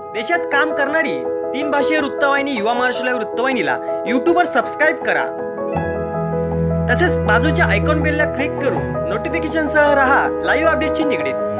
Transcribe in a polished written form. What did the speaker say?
देशात काम करणारी 3 भाषीय वृत्तवाहिनी युवा महाराष्ट्र लाईव्ह वृत्तवाहिनीला यूट्यूबवर सबस्क्राईब करा। तसेच बाजूच्या आयकॉन बेलला क्लिक करून नोटिफिकेशनसह रहा लाईव्ह अपडेटशी निगडीत।